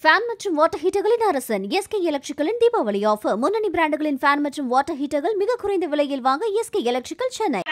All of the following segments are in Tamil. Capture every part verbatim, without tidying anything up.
ஃபேன் மற்றும் வாட்டர் ஹீட்டர்களின் அரசன் எஸ்கே எலக்ட்ரிக்கலின் தீபாவளி ஆஃபர். முன்னணி பிராண்டுகளின் ஃபேன் மற்றும் வாட்டர் ஹீட்டர்கள் மிக குறைந்த விலையில் வாங்க எஸ்கே எலக்ட்ரிக்கல் சென்னை.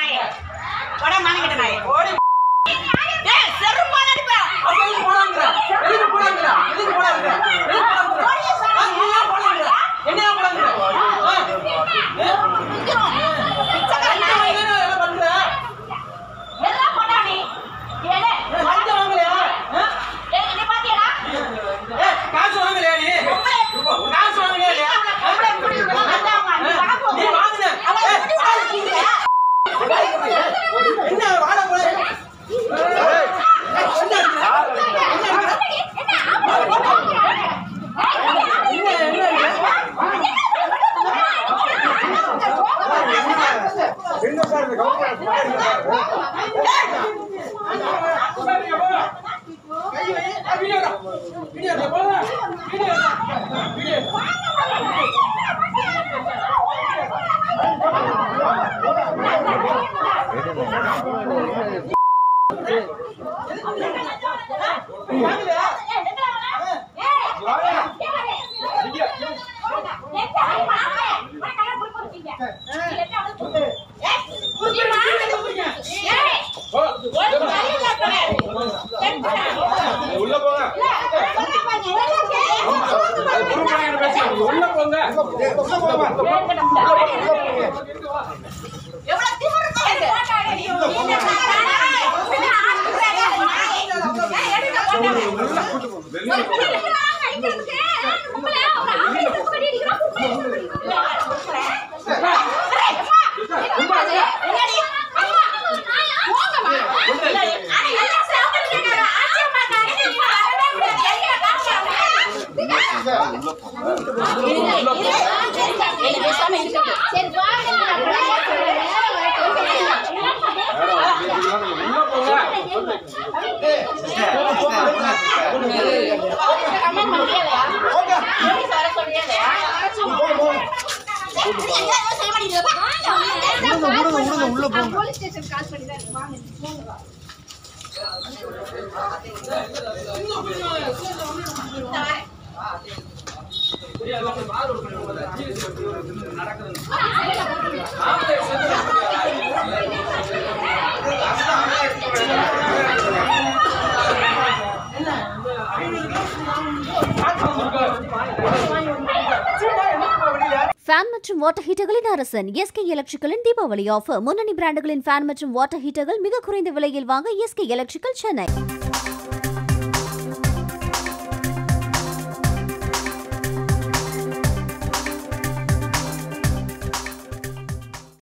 ஃபேன் மற்றும் வாட்டர் ஹீட்டர்களின் அரசன் எஸ்கே எலக்ட்ரிக்கலின் தீபாவளி ஆஃபர். முன்னணி பிராண்டுகளின் ஃபேன் மற்றும் வாட்டர் ஹீட்டர்கள் மிக குறைந்த விலையில் வாங்க எஸ்கே எலக்ட்ரிக்கல் சென்னை.